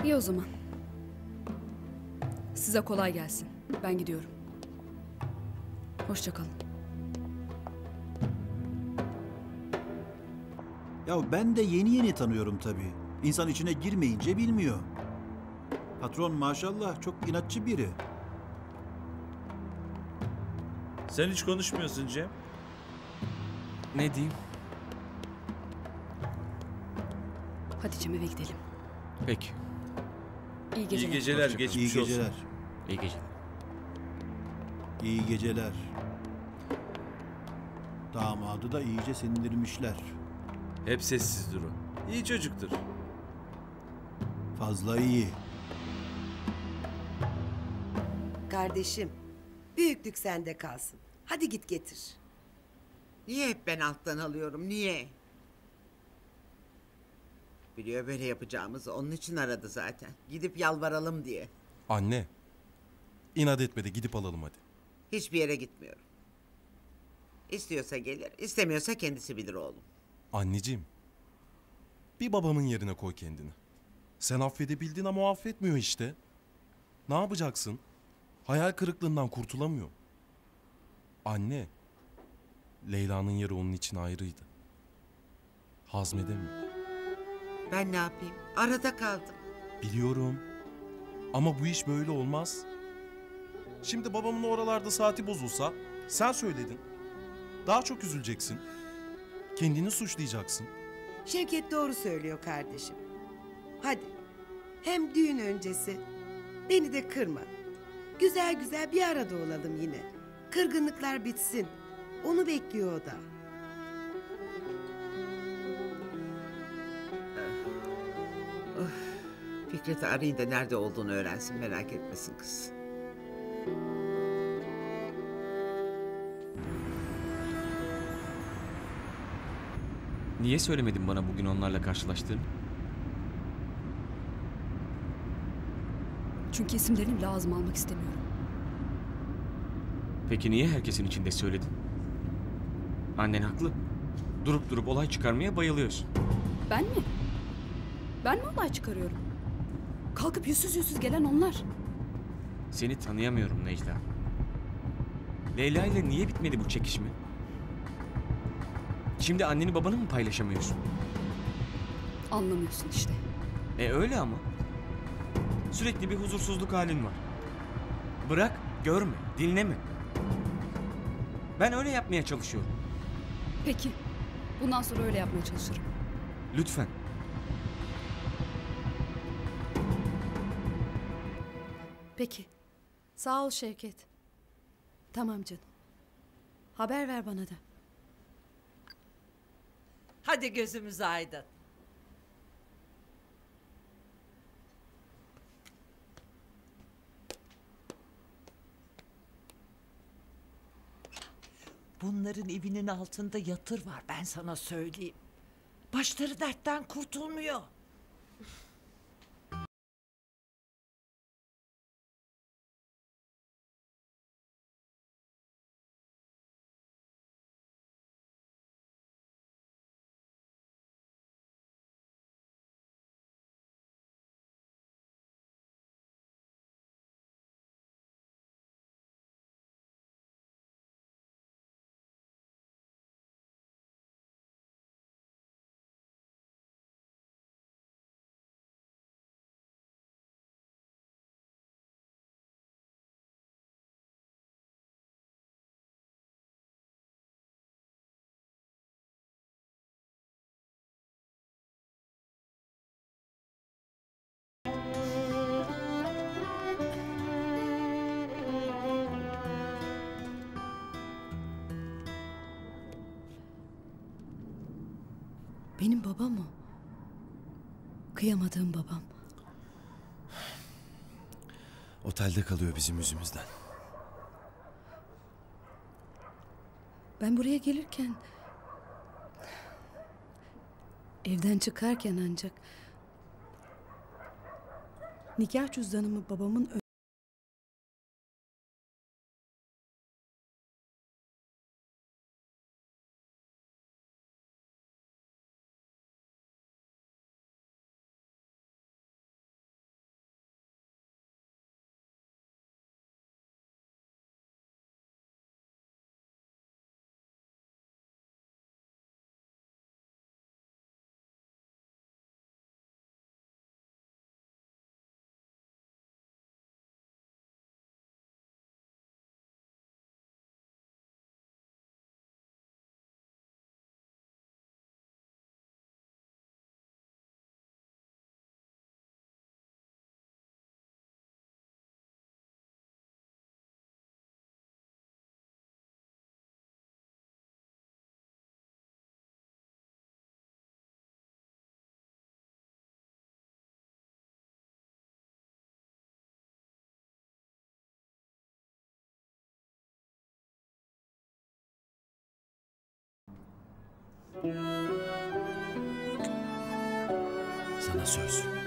İyi o zaman. Size kolay gelsin. Ben gidiyorum. Hoşça kalın. Ya ben de yeni yeni tanıyorum tabii. İnsan içine girmeyince bilmiyor. Patron maşallah çok inatçı biri. Sen hiç konuşmuyorsun Cem. Ne diyeyim? Hadi Cem, eve gidelim. Peki. İyi geceler. İyi geceler, Hoşça kalın. İyi geçmiş olsun. geceler. İyi geceler. İyi geceler. Damadı da iyice sindirmişler. Hep sessizdir o. İyi çocuktur. Fazla iyi. Kardeşim, büyüklük sende kalsın. Hadi git getir. Niye hep ben alttan alıyorum, niye? Biliyor böyle yapacağımızı, onun için aradı zaten. Gidip yalvaralım diye. Anne, inat etme de gidip alalım hadi. Hiçbir yere gitmiyorum. İstiyorsa gelir, istemiyorsa kendisi bilir oğlum. Anneciğim, bir babamın yerine koy kendini. Sen affedebildin ama o affetmiyor işte. Ne yapacaksın? Hayal kırıklığından kurtulamıyor. Anne, Leyla'nın yeri onun için ayrıydı. Hazmedemiyor. Ben ne yapayım? Arada kaldım. Biliyorum. Ama bu iş böyle olmaz. Şimdi babamın oralarda saati bozulsa, sen söyledin. Daha çok üzüleceksin. Kendini suçlayacaksın. Şevket doğru söylüyor kardeşim. Hadi, hem düğün öncesi. Beni de kırma. Güzel güzel bir arada olalım yine. Kırgınlıklar bitsin. Onu bekliyor o da. Fikret'i arayın da nerede olduğunu öğrensin, merak etmesin kız. Niye söylemedin bana bugün onlarla karşılaştığını? Çünkü isimlerini bile ağzıma almak istemiyorum. Peki niye herkesin içinde söyledin? Annen haklı. Durup durup olay çıkarmaya bayılıyorsun. Ben mi? Ben mi olay çıkarıyorum? Kalkıp yüzsüz yüzsüz gelen onlar. Seni tanıyamıyorum Necla. Leyla ile niye bitmedi bu çekişme? Şimdi anneni babanı mı paylaşamıyorsun? Anlamıyorsun işte. Öyle ama. Sürekli bir huzursuzluk halin var. Bırak, görme, dinleme. Ben öyle yapmaya çalışıyorum. Peki. Bundan sonra öyle yapmaya çalışırım. Lütfen. Peki. Sağ ol Şevket. Tamam canım. Haber ver bana da. Hadi gözümüz aydın. Bunların evinin altında yatır var, ben sana söyleyeyim. Başları dertten kurtulmuyor. Benim babam o. Kıyamadığım babam. Otelde kalıyor bizim yüzümüzden. Ben buraya gelirken... Evden çıkarken ancak... Nikah cüzdanımı babamın Sana söz.